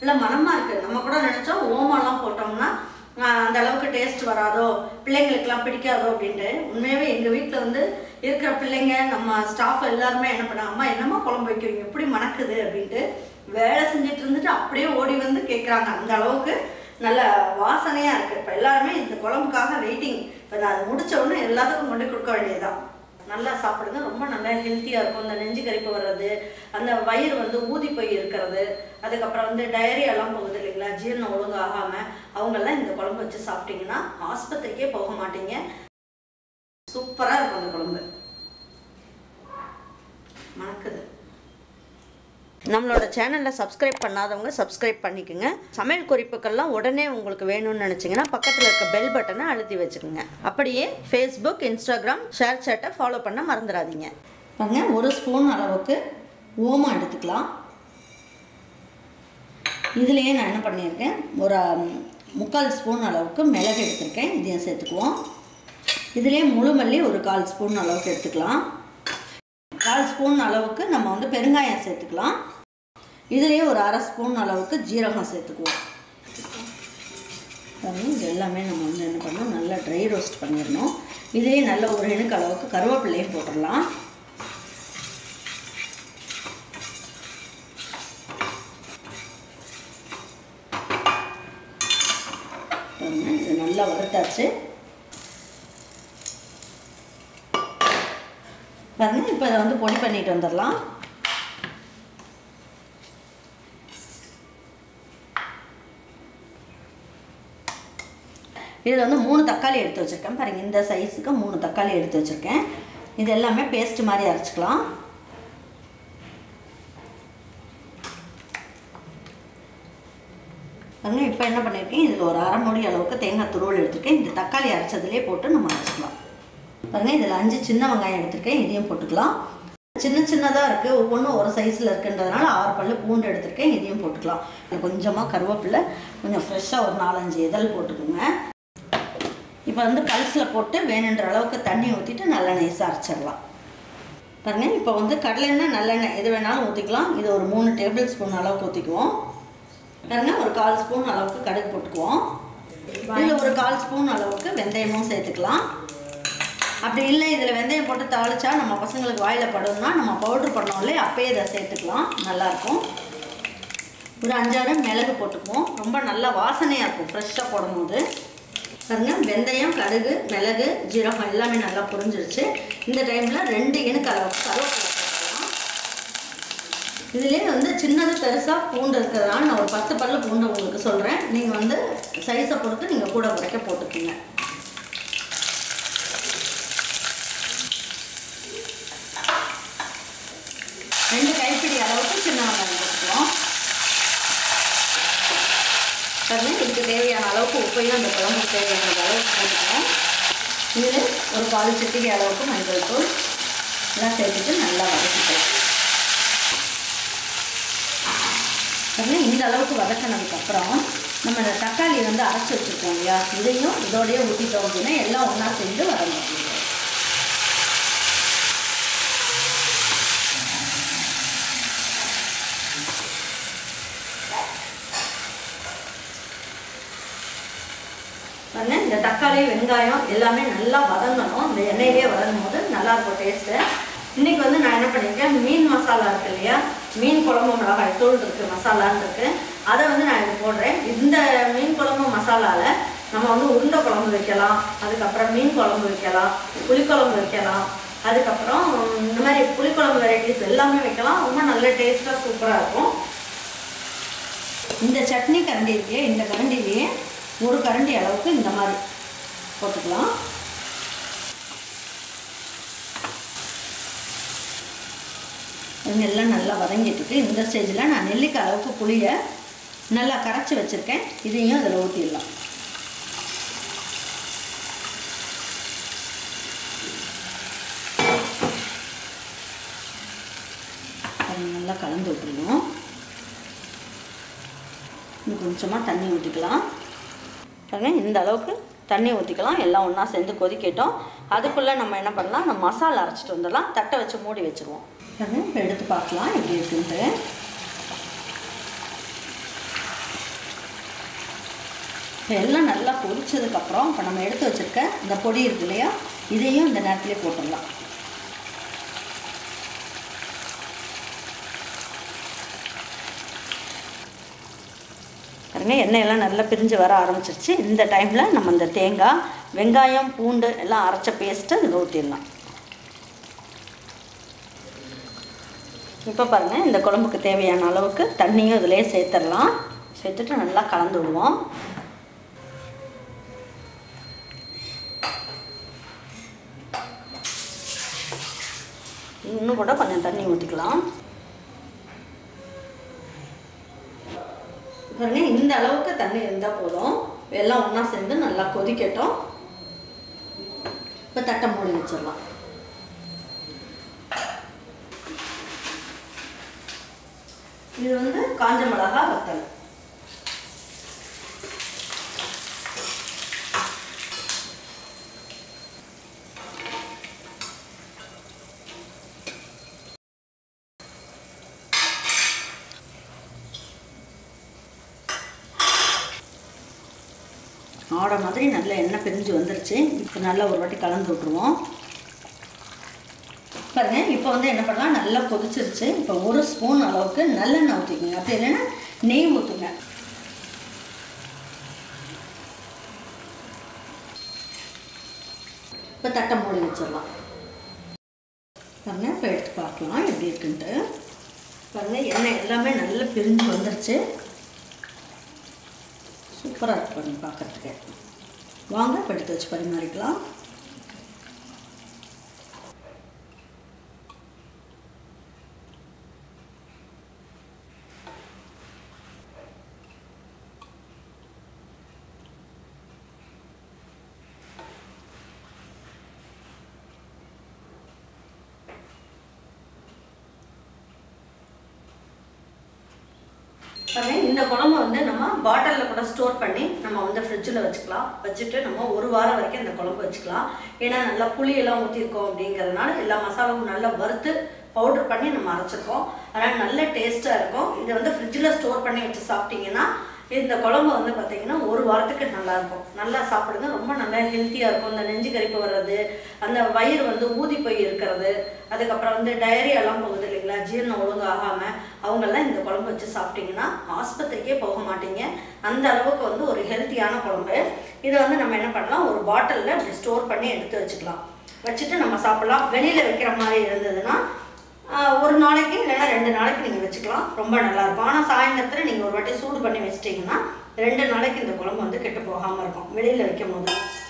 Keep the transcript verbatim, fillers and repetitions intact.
நல்ல மனமா இருக்கு. நம்ம கூட நினைச்சோம் ஓமம்லாம் போட்டோம்னா அந்த அளவுக்கு டேஸ்ட் வராதோ, பிள்ளைங்களுக்குலாம் பிடிக்காதோ அப்படின்ட்டு. உண்மையாகவே எங்கள் வீட்டில் வந்து இருக்கிற பிள்ளைங்க நம்ம ஸ்டாஃப் எல்லாருமே என்ன பண்ணாங்க, அம்மா என்னம்மா குழம்பு வைக்கிறீங்க எப்படி மணக்குது அப்படின்ட்டு வேலை செஞ்சுட்டு இருந்துட்டு அப்படியே ஓடி வந்து கேட்குறாங்க. அந்த அளவுக்கு நல்ல வாசனையாக இருக்குது. இப்போ எல்லாருமே இந்த குழம்புக்காக வெயிட்டிங். இப்போ நான் அதை முடித்த உடனே எல்லாத்துக்கும் கொண்டு கொடுக்க வேண்டியதுதான். நல்லா சாப்பிடுங்க, ரொம்ப நல்லா ஹெல்த்தியாக இருக்கும். இந்த நெஞ்சு கரிப்பு வர்றது, அந்த வயிறு வந்து ஊதி போய் இருக்கிறது, அதுக்கப்புறம் வந்து டயரியாலாம் போகுது இல்லைங்களா, ஜீரணம் ஒழுங்கு ஆகாமல், அவங்கெல்லாம் இந்த குழம்பு வச்சு சாப்பிட்டீங்கன்னா ஆஸ்பத்திரிக்கே போக மாட்டீங்க. சூப்பராக இருக்கும் அந்த குழம்பு. மணக்குது. நம்மளோட சேனலில் சப்ஸ்கிரைப் பண்ணாதவங்க சப்ஸ்கிரைப் பண்ணிக்கோங்க. சமையல் குறிப்புக்கள்லாம் உடனே உங்களுக்கு வேணும்னு நினச்சிங்கன்னா பக்கத்தில் இருக்க பெல் பட்டனை அழுத்தி வச்சுக்கோங்க. அப்படியே ஃபேஸ்புக், இன்ஸ்டாகிராம், ஷேர் சேட்டை ஃபாலோ பண்ண மறந்துடாதீங்க. பாருங்க, ஒரு ஸ்பூன் அளவுக்கு ஓமம் எடுத்துக்கலாம். இதுலேயே நான் என்ன பண்ணியிருக்கேன், ஒரு முக்கால் ஸ்பூன் அளவுக்கு மிளகு எடுத்திருக்கேன், இதையும் சேர்த்துக்குவோம். இதுலேயே முழுமல்லி ஒரு கால் ஸ்பூன் அளவுக்கு எடுத்துக்கலாம். கால் ஸ்பூன் அளவுக்கு நம்ம வந்து பெருங்காயம் சேர்த்துக்கலாம். இதுலேயே ஒரு அரை ஸ்பூன் அளவுக்கு ஜீரகம் சேர்த்துக்குவோம். இது எல்லாமே நம்ம வந்து என்ன பண்ணணும், நல்லா ட்ரை ரோஸ்ட் பண்ணிடணும். இதுலேயே நல்ல ஒரு இணுக்கு அளவுக்கு கருவேப்பிலையும் போட்டுடலாம். இது நல்லா வறுத்தாச்சு பாருங்க. இப்போ இதை வந்து பொடி பண்ணிட்டு வந்துடலாம். இதில் வந்து மூணு தக்காளி எடுத்து வச்சுருக்கேன் பாருங்க. இந்த சைஸுக்கு மூணு தக்காளி எடுத்து வச்சுருக்கேன். இது எல்லாமே பேஸ்ட் மாதிரி அரைச்சிக்கலாம். பாருங்க, இப்போ என்ன பண்ணியிருக்கேன், இதில் ஒரு அரை மூடி அளவுக்கு தேங்காய் துருவல் எடுத்துருக்கேன். இந்த தக்காளி அரைச்சதுலேயே போட்டு நம்ம அரைச்சிக்கலாம். பாருங்கள், இதில் அஞ்சு சின்ன வெங்காயம் எடுத்துருக்கேன், இதையும் போட்டுக்கலாம். சின்ன சின்னதாக இருக்குது, ஒவ்வொன்றும் ஒரு சைஸில் இருக்குன்றதுனால ஆறு பல் பூண்டு எடுத்துருக்கேன், இதையும் போட்டுக்கலாம். கொஞ்சமாக கருவேப்பிலை, கொஞ்சம் ஃப்ரெஷ்ஷாக ஒரு நாலஞ்சு இதழ் போட்டுக்கோங்க. இப்போ வந்து பல்ஸில் போட்டு வேணுன்ற அளவுக்கு தண்ணி ஊற்றிட்டு நல்லெண்ணெய் அரைச்சிடலாம். பாருங்கள், இப்போ வந்து கடலெண்ணெய் நல்லெண்ணெய் எது வேணாலும் ஊற்றிக்கலாம். இது ஒரு மூணு டேபிள் ஸ்பூன் அளவுக்கு ஊற்றிக்குவோம். பாருங்கள், ஒரு கால் ஸ்பூன் அளவுக்கு கடுகு போட்டுக்குவோம். இதில் ஒரு கால் ஸ்பூன் அளவுக்கு வெந்தயமும் சேர்த்துக்கலாம். அப்படி இல்லை இதில் வெந்தயம் போட்டு தாளிச்சா நம்ம பசங்களுக்கு வாயில் படும்னா நம்ம பவுட்ரு பண்ணோம் இல்லையா, அப்பயே இதை சேர்த்துக்கலாம், நல்லாயிருக்கும். ஒரு அஞ்சாறு மிளகு போட்டுக்குவோம், ரொம்ப நல்லா வாசனையாக இருக்கும் ஃப்ரெஷ்ஷாக போடும்போது. பாருங்கள், வெந்தயம், கடுகு, மிளகு, ஜீரகம் எல்லாமே நல்லா புரிஞ்சிருச்சு. இந்த டைமில் ரெண்டு இணுக்கு அளவுக்கு கருவேப்பிலை போட்டுக்கலாம். இதுலேயே வந்து சின்னது பெருசாக பூண்டு இருக்கிறதுனால நான் ஒரு பத்து பல்லு பூண்டு உங்களுக்கு சொல்கிறேன். நீங்கள் வந்து சைஸை பொறுத்து நீங்கள் கூட குறைக்க போட்டுக்கோங்க. ரெண்டு கைப்பிடி அளவுக்கு சின்ன வெங்காயம் போட்டுக்குவோம். பாருங்க, இதுக்கு தேவையான அளவுக்கு உப்பையும் அந்த குழம்புக்கு தேவையான அளவுக்கு போட்டுக்குவோம். இதில் ஒரு பால் சிட்டிகை அளவுக்கு மஞ்சள் தூள் எல்லாம் சேர்த்துட்டு நல்லா வதக்கிட்டோம். பாருங்க, இந்த அளவுக்கு வதக்கினதுக்கப்புறம் நம்ம இந்த தக்காளி வந்து அரைச்சி வச்சுருக்கோம் இல்லையா, இதையும் இதோடையே ஊற்றிட்டோம் அப்படின்னா எல்லாம் ஒன்றா சேர்ந்து வதங்க. பாருங்க, இந்த தக்காளி, வெங்காயம் எல்லாமே நல்லா வதங்கணும். இந்த எண்ணெயிலே வதங்கும் போது நல்லாயிருக்கும் டேஸ்ட்டு. இன்றைக்கி வந்து நான் என்ன பண்ணியிருக்கேன், மீன் மசாலா இருக்குது இல்லையா, மீன் குழம்பு மிளகாய் தூள் இருக்குது, மசாலான்னு இருக்குது, அதை வந்து நான் இது போடுறேன். இந்த மீன் குழம்பு மசாலாவில் நம்ம வந்து உருண்டை குழம்பு வைக்கலாம், அதுக்கப்புறம் மீன் குழம்பு வைக்கலாம், புளிக்குழம்பு வைக்கலாம், அதுக்கப்புறம் இந்த மாதிரி புளிக்குழம்பு வெரைட்டிஸ் எல்லாமே வைக்கலாம். ரொம்ப நல்ல டேஸ்ட்டாக சூப்பராக இருக்கும். இந்த சட்னி கரண்டி இருக்கே, இந்த கரண்டிலேயே ஒரு கரண்டி அளவுக்கு இந்த மாதிரி போட்டுக்கலாம். எல்லாம் நல்லா வதங்கிட்டு இந்த ஸ்டேஜில் நான் நெல்லிக்காய் அளவுக்கு புளியை நல்லா கரைச்சி வச்சுருக்கேன், இதையும் அதில் ஊற்றிடலாம். நல்லா கலந்து விட்டுருணும். இன்னும் கொஞ்சமாக தண்ணி ஊற்றிக்கலாம். பாருங்க, இந்த அளவுக்கு தண்ணி ஊற்றிக்கலாம். எல்லாம் ஒன்றா சேர்ந்து கொதிக்கட்டும். அதுக்குள்ளே நம்ம என்ன பண்ணலாம், நம்ம மசாலா அரைச்சிட்டு வந்துடலாம். தட்டை வச்சு மூடி வச்சுருவோம். பாருங்க, இப்போ எடுத்து பார்க்கலாம் எப்படி இருக்குன்ட்டு. எல்லாம் நல்லா பொரிச்சதுக்கப்புறம் இப்போ நம்ம எடுத்து வச்சுருக்க இந்த பொடி இருக்கு இல்லையா, இதையும் இந்த நேரத்துலேயே போட்டுடலாம். பாருங்க எண்ணெயெல்லாம் நல்லா பிரிஞ்சு வர ஆரம்பிச்சிருச்சு. இந்த டைமில் நம்ம இந்த தேங்காய், வெங்காயம், பூண்டு எல்லாம் அரைச்ச பேஸ்ட்டு இதில் ஊற்றிடலாம். இப்போ பாருங்கள் இந்த குழம்புக்கு தேவையான அளவுக்கு தண்ணியும் இதிலே சேர்த்துடலாம். சேர்த்துட்டு நல்லா கலந்து விடுவோம். இன்னும் கூட கொஞ்சம் தண்ணி ஊற்றிக்கலாம். பாருங்க இந்த அளவுக்கு தண்ணி இருந்தால் போதும். எல்லாம் ஒன்றா சேர்ந்து நல்லா கொதிக்கட்டும். இப்போ தட்டை மூடி வச்சிடலாம். இது வந்து காஞ்ச மிளகா வத்தல். ஆட மாதிரி நல்ல எண்ணெய் பிரிஞ்சு வந்துருச்சு. இப்போ நல்லா ஒரு வாட்டி கலந்து விட்டுருவோம். பாருங்க இப்போ வந்து என்ன பண்ணலாம், நல்லா கொதிச்சிருச்சு. இப்போ ஒரு ஸ்பூன் அளவுக்கு நல்லெண்ணெய் ஊற்றிக்கோங்க, அப்படி இல்லைன்னா நெய் ஊற்றுங்க. இப்போ தட்டை மூடி வச்சிடலாம். பாருங்க இப்போ எடுத்து பார்க்கலாம் எப்படி இருக்குன்ட்டு. பாருங்க எண்ணெய் எல்லாமே நல்லா பிரிஞ்சு வந்துருச்சு. சூப்பராக இருக்கு பாருங்க பார்க்குறதுக்கு. வாங்க இப்போ எடுத்து வச்சு பரிமாறிக்கலாம். இந்த குழம்பு வந்து நம்ம பாட்டிலில் கூட ஸ்டோர் பண்ணி நம்ம வந்து ஃப்ரிட்ஜில் வச்சுக்கலாம். வச்சுட்டு நம்ம ஒரு வாரம் வரைக்கும் இந்த குழம்பு வச்சுக்கலாம். ஏன்னா நல்லா புளியெல்லாம் ஊற்றிருக்கோம் அப்படிங்கிறதுனால எல்லா மசாலாவும் நல்லா வறுத்து பவுடர் பண்ணி நம்ம அரைச்சிருக்கோம். அதனால் நல்ல டேஸ்ட்டாக இருக்கும். இதை வந்து ஃப்ரிட்ஜில் ஸ்டோர் பண்ணி வச்சு சாப்பிட்டிங்கன்னா இந்த குழம்பு வந்து பார்த்திங்கன்னா ஒரு வாரத்துக்கு நல்லாயிருக்கும். நல்லா சாப்பிடுங்க, ரொம்ப நல்லா ஹெல்த்தியாக இருக்கும். இந்த நெஞ்சு கரிப்பு வர்றது, அந்த வயிறு வந்து ஊதி போய் இருக்கிறது, அதுக்கப்புறம் வந்து டயரியாலாம் போகுது இல்லைங்களா, ஜீரணம் ஒழுங்கு ஆகாமல், அவங்கெல்லாம் இந்த குழம்பு வச்சு சாப்பிட்டிங்கன்னா ஆஸ்பத்திரிக்கே போக மாட்டீங்க. அந்த அளவுக்கு வந்து ஒரு ஹெல்த்தியான குழம்பு. இதை வந்து நம்ம என்ன பண்ணலாம், ஒரு பாட்டிலில் இப்படி ஸ்டோர் பண்ணி எடுத்து வச்சுக்கலாம். வச்சுட்டு நம்ம சாப்பிட்லாம். வெளியில் வைக்கிற மாதிரி இருந்ததுன்னா ஒரு நாளைக்கு இல்லைன்னா ரெண்டு நாளைக்கு நீங்கள் வச்சுக்கலாம். ரொம்ப நல்லாயிருக்கும். ஆனால் சாயந்தரத்தில் நீங்கள் ஒரு வாட்டி சூடு பண்ணி வச்சிட்டிங்கன்னா ரெண்டு நாளைக்கு இந்த குழம்பு வந்து கெட்டு போகாமல் இருக்கும் வெளியில் வைக்கும் போது.